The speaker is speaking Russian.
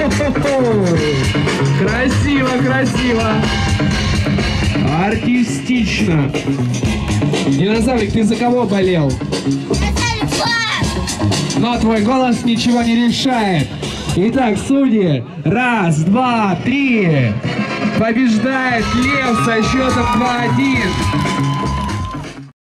Красиво, красиво. Артистично. Динозаврик, ты за кого болел? Но твой голос ничего не решает. Итак, судьи. 1, 2, 3. Побеждает Лев со счетом 2-1.